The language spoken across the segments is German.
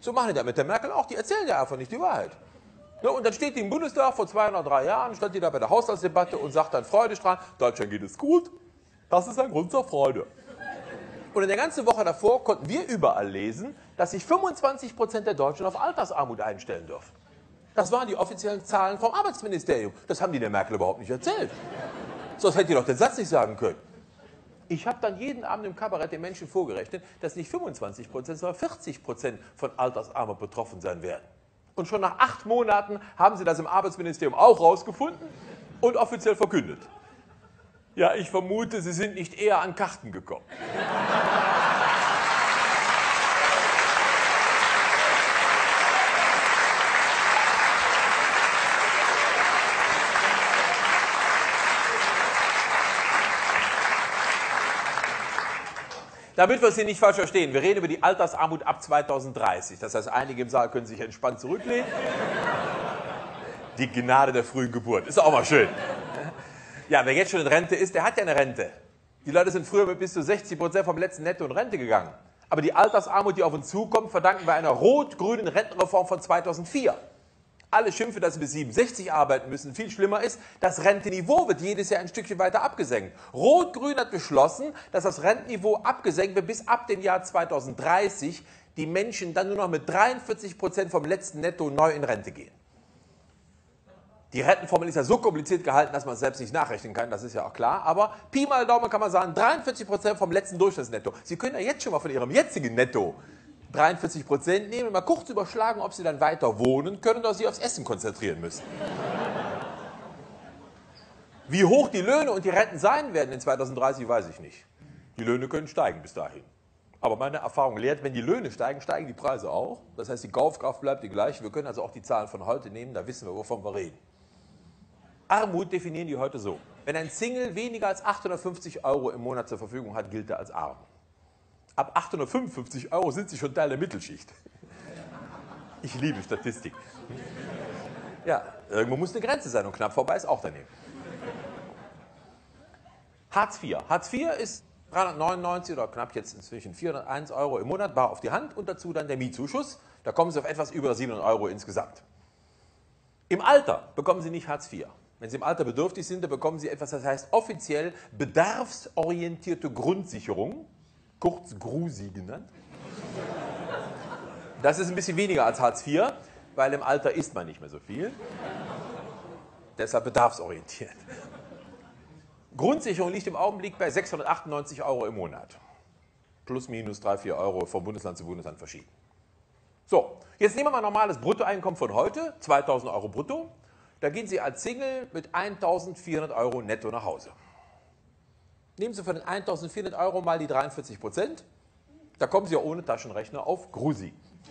So machen die das mit der Merkel auch, die erzählen ja einfach nicht die Wahrheit. Ja, und dann steht die im Bundestag, vor 2 oder 3 Jahren, stand die da bei der Haushaltsdebatte und sagt dann freudestrahlend, Deutschland geht es gut, das ist ein Grund zur Freude. Und in der ganzen Woche davor konnten wir überall lesen, dass sich 25% der Deutschen auf Altersarmut einstellen dürfen. Das waren die offiziellen Zahlen vom Arbeitsministerium. Das haben die der Merkel überhaupt nicht erzählt. Sonst hätte die doch den Satz nicht sagen können. Ich habe dann jeden Abend im Kabarett den Menschen vorgerechnet, dass nicht 25%, sondern 40% von Altersarmut betroffen sein werden. Und schon nach 8 Monaten haben sie das im Arbeitsministerium auch rausgefunden und offiziell verkündet. Ja, ich vermute, sie sind nicht eher an Karten gekommen. Damit wir es hier nicht falsch verstehen, wir reden über die Altersarmut ab 2030. Das heißt, einige im Saal können sich entspannt zurücklehnen. Die Gnade der frühen Geburt. Ist auch mal schön. Ja, wer jetzt schon in Rente ist, der hat ja eine Rente. Die Leute sind früher mit bis zu 60% vom letzten Netto in Rente gegangen. Aber die Altersarmut, die auf uns zukommt, verdanken wir einer rot-grünen Rentenreform von 2004. Alle schimpfen, dass sie bis 67 arbeiten müssen. Viel schlimmer ist, das Rentenniveau wird jedes Jahr ein Stückchen weiter abgesenkt. Rot-Grün hat beschlossen, dass das Rentenniveau abgesenkt wird bis ab dem Jahr 2030 die Menschen dann nur noch mit 43% vom letzten Netto neu in Rente gehen. Die Rentenformel ist ja so kompliziert gehalten, dass man es selbst nicht nachrechnen kann, das ist ja auch klar. Aber Pi mal Daumen kann man sagen, 43% vom letzten Durchschnittsnetto. Sie können ja jetzt schon mal von Ihrem jetzigen Netto 43% nehmen, mal kurz überschlagen, ob Sie dann weiter wohnen können oder sich aufs Essen konzentrieren müssen. Wie hoch die Löhne und die Renten sein werden in 2030, weiß ich nicht. Die Löhne können steigen bis dahin. Aber meine Erfahrung lehrt, wenn die Löhne steigen, steigen die Preise auch. Das heißt, die Kaufkraft bleibt die gleiche. Wir können also auch die Zahlen von heute nehmen, da wissen wir, wovon wir reden. Armut definieren die heute so. Wenn ein Single weniger als 850 € im Monat zur Verfügung hat, gilt er als arm. Ab 855 € sind sie schon Teil der Mittelschicht. Ich liebe Statistik. Ja, irgendwo muss eine Grenze sein und knapp vorbei ist auch daneben. Hartz IV. Hartz IV ist 399 oder knapp jetzt inzwischen 401 € im Monat, bar auf die Hand und dazu dann der Mietzuschuss. Da kommen Sie auf etwas über 700 € insgesamt. Im Alter bekommen Sie nicht Hartz IV. Wenn Sie im Alter bedürftig sind, dann bekommen Sie etwas, das heißt offiziell bedarfsorientierte Grundsicherung. Kurz GRUSI genannt. Das ist ein bisschen weniger als Hartz IV, weil im Alter isst man nicht mehr so viel. Deshalb bedarfsorientiert. Grundsicherung liegt im Augenblick bei 698 € im Monat. Plus, minus 3, 4 € vom Bundesland zu Bundesland verschieden. So, jetzt nehmen wir mal normales Bruttoeinkommen von heute, 2000 € brutto. Da gehen Sie als Single mit 1400 € netto nach Hause. Nehmen Sie von den 1400 € mal die 43%, da kommen Sie ja ohne Taschenrechner auf GRUSI.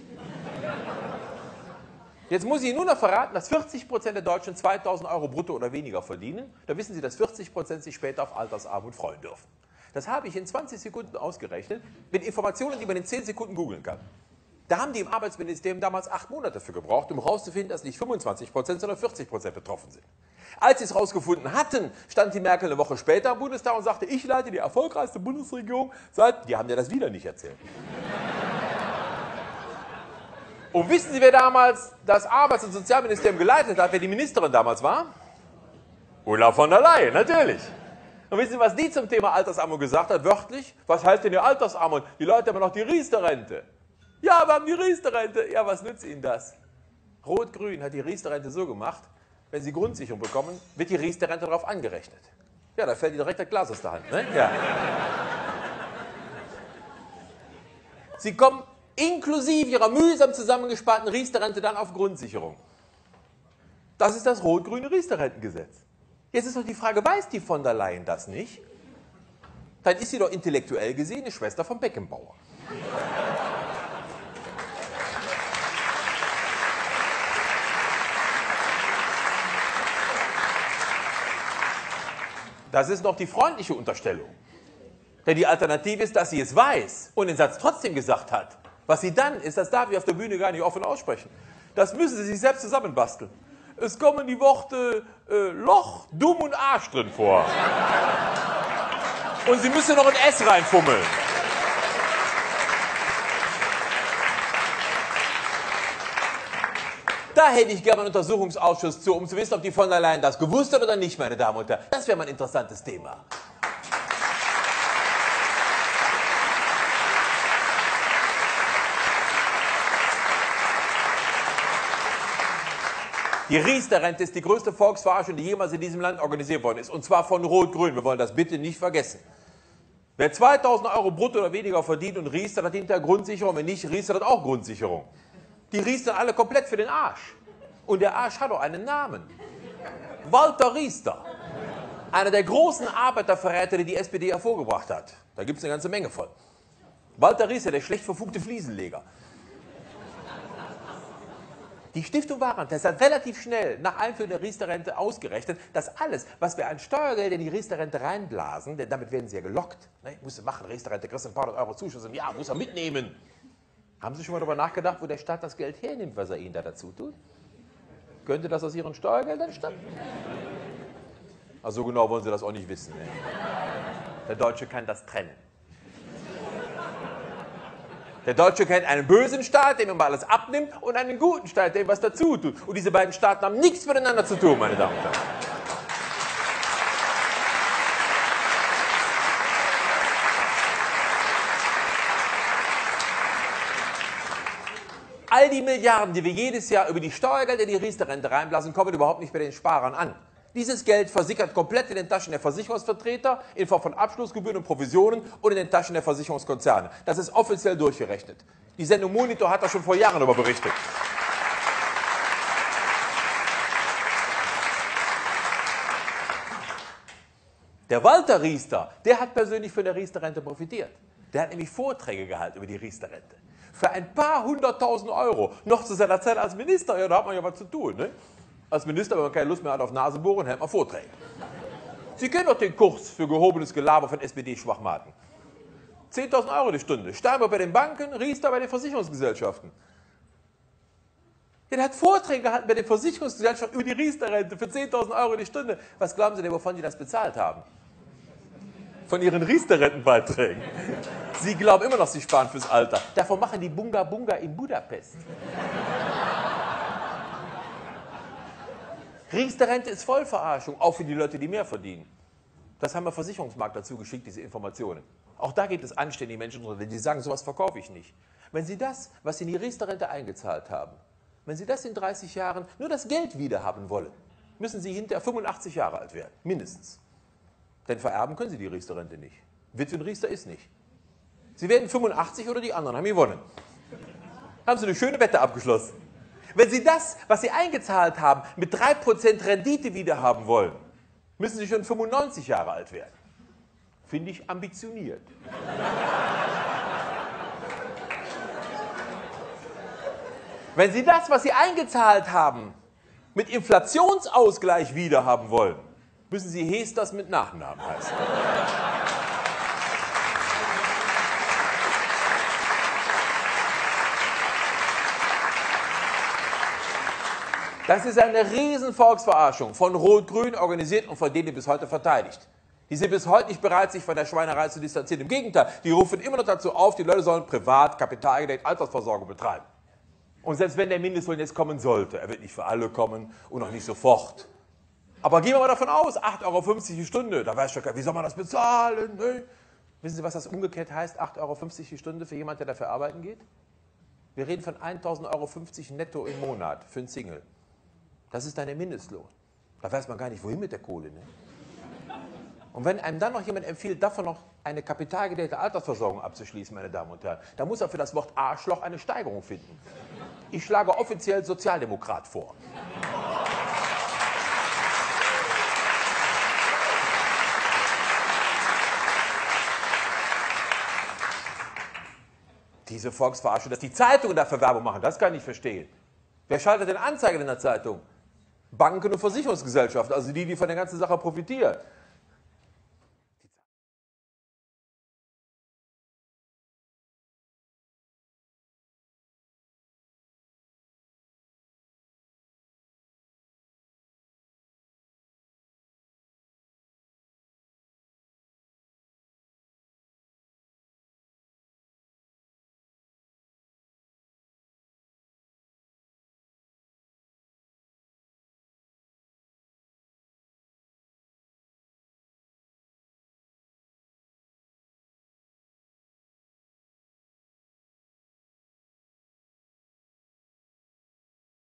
Jetzt muss ich Ihnen nur noch verraten, dass 40% der Deutschen 2000 € brutto oder weniger verdienen. Da wissen Sie, dass 40% sich später auf Altersarmut freuen dürfen. Das habe ich in 20 Sekunden ausgerechnet, mit Informationen, die man in 10 Sekunden googeln kann. Da haben die im Arbeitsministerium damals 8 Monate für gebraucht, um herauszufinden, dass nicht 25%, sondern 40% betroffen sind. Als sie es herausgefunden hatten, stand die Merkel eine Woche später im Bundestag und sagte, ich leite die erfolgreichste Bundesregierung seit... Die haben ja das wieder nicht erzählt. Und wissen Sie, wer damals das Arbeits- und Sozialministerium geleitet hat, wer die Ministerin damals war? Ursula von der Leyen, natürlich. Und wissen Sie, was die zum Thema Altersarmut gesagt hat, wörtlich? Was heißt denn die Altersarmut? Die Leute haben noch die Riester-Rente. Ja, wir haben die Riester-Rente. Ja, was nützt Ihnen das? Rot-Grün hat die Riester-Rente so gemacht, wenn Sie Grundsicherung bekommen, wird die Riester-Rente darauf angerechnet. Ja, da fällt Ihnen direkt das Glas aus der Hand. Ne? Ja. Sie kommen inklusive Ihrer mühsam zusammengesparten Riester-Rente dann auf Grundsicherung. Das ist das rot-grüne Riester-Rentengesetz. Jetzt ist doch die Frage, weiß die von der Leyen das nicht? Dann ist sie doch intellektuell gesehen eine Schwester von Beckenbauer. Das ist noch die freundliche Unterstellung. Denn die Alternative ist, dass sie es weiß und den Satz trotzdem gesagt hat. Was sie dann ist, das darf ich auf der Bühne gar nicht offen aussprechen. Das müssen Sie sich selbst zusammenbasteln. Es kommen die Worte Loch, Dumm und Arsch drin vor. Und Sie müssen noch ein S reinfummeln. Da hätte ich gerne einen Untersuchungsausschuss zu, um zu wissen, ob die von der Leyen das gewusst hat oder nicht, meine Damen und Herren. Das wäre mal ein interessantes Thema. Die Riester-Rente ist die größte Volksverarschung, die jemals in diesem Land organisiert worden ist. Und zwar von Rot-Grün. Wir wollen das bitte nicht vergessen. Wer 2.000 € brutto oder weniger verdient und Riester, hat hinterher Grundsicherung. Wenn nicht, Riester hat auch Grundsicherung. Die Riester alle komplett für den Arsch. Und der Arsch hat auch einen Namen. Walter Riester. Einer der großen Arbeiterverräter, die die SPD hervorgebracht hat. Da gibt es eine ganze Menge von. Walter Riester, der schlecht verfugte Fliesenleger. Die Stiftung Warentest hat relativ schnell nach Einführung der Riester-Rente ausgerechnet, dass alles, was wir an Steuergeld in die Riester-Rente reinblasen, denn damit werden sie ja gelockt. Ne? Musst du machen, Riester-Rente, kriegst ein paar hundert Euro Zuschuss im Jahr, muss er mitnehmen. Haben Sie schon mal darüber nachgedacht, wo der Staat das Geld hernimmt, was er Ihnen da dazu tut? Könnte das aus Ihren Steuergeldern stammen? Also so genau wollen Sie das auch nicht wissen. Ne? Der Deutsche kann das trennen. Der Deutsche kennt einen bösen Staat, dem immer alles abnimmt, und einen guten Staat, dem was dazu tut. Und diese beiden Staaten haben nichts miteinander zu tun, meine Damen und Herren. All die Milliarden, die wir jedes Jahr über die Steuergelder in die Riester-Rente reinblasen, kommen überhaupt nicht bei den Sparern an. Dieses Geld versickert komplett in den Taschen der Versicherungsvertreter in Form von Abschlussgebühren und Provisionen und in den Taschen der Versicherungskonzerne. Das ist offiziell durchgerechnet. Die Sendung Monitor hat da schon vor Jahren darüber berichtet. Der Walter Riester, der hat persönlich von der Riester-Rente profitiert. Der hat nämlich Vorträge gehalten über die Riester-Rente. Für ein paar 100.000 €, noch zu seiner Zeit als Minister, ja, da hat man ja was zu tun, ne? Als Minister, wenn man keine Lust mehr hat auf Nasenbohren, hält man Vorträge. Sie kennen doch den Kurs für gehobenes Gelaber von SPD-Schwachmaten. 10.000 € die Stunde. Steinbrück bei den Banken, Riester bei den Versicherungsgesellschaften. Der hat Vorträge gehalten bei den Versicherungsgesellschaften über die Riester-Rente für 10.000 € die Stunde. Was glauben Sie denn, wovon die das bezahlt haben? Von ihren Riester-Rentenbeiträgen. Sie glauben immer noch, Sie sparen fürs Alter. Davon machen die Bunga Bunga in Budapest. Riester-Rente ist Vollverarschung, auch für die Leute, die mehr verdienen. Das haben wir Versicherungsmarkt dazu geschickt, diese Informationen. Auch da gibt es anständige Menschen, die sagen, sowas verkaufe ich nicht. Wenn Sie das, was Sie in die Riester-Rente eingezahlt haben, wenn Sie das in 30 Jahren nur das Geld wieder haben wollen, müssen Sie hinterher 85 Jahre alt werden, mindestens. Denn vererben können Sie die Riester-Rente nicht. Witwen-Riester ist nicht. Sie werden 85 oder die anderen haben gewonnen. Haben Sie eine schöne Wette abgeschlossen. Wenn Sie das, was Sie eingezahlt haben, mit 3% Rendite wieder haben wollen, müssen Sie schon 95 Jahre alt werden. Finde ich ambitioniert. Wenn Sie das, was Sie eingezahlt haben, mit Inflationsausgleich wieder haben wollen, müssen Sie Hesters mit Nachnamen heißen. Das ist eine riesen Volksverarschung, von Rot-Grün organisiert und von denen die bis heute verteidigt. Die sind bis heute nicht bereit, sich von der Schweinerei zu distanzieren. Im Gegenteil, die rufen immer noch dazu auf, die Leute sollen privat, kapitalgedeckt Altersversorgung betreiben. Und selbst wenn der Mindestlohn jetzt kommen sollte, er wird nicht für alle kommen und auch nicht sofort. Aber gehen wir mal davon aus, 8,50 € die Stunde, da weiß schon keiner, wie soll man das bezahlen? Ne? Wissen Sie, was das umgekehrt heißt, 8,50 € die Stunde für jemanden, der dafür arbeiten geht? Wir reden von 1.050 € netto im Monat für einen Single. Das ist dann der Mindestlohn. Da weiß man gar nicht, wohin mit der Kohle. Ne? Und wenn einem dann noch jemand empfiehlt, davon noch eine kapitalgedeckte Altersversorgung abzuschließen, meine Damen und Herren, dann muss er für das Wort Arschloch eine Steigerung finden. Ich schlage offiziell Sozialdemokrat vor. Diese Volksverarschung, dass die Zeitungen dafür Werbung machen, das kann ich verstehen. Wer schaltet denn Anzeigen in der Zeitung? Banken und Versicherungsgesellschaften, also die, die von der ganzen Sache profitieren.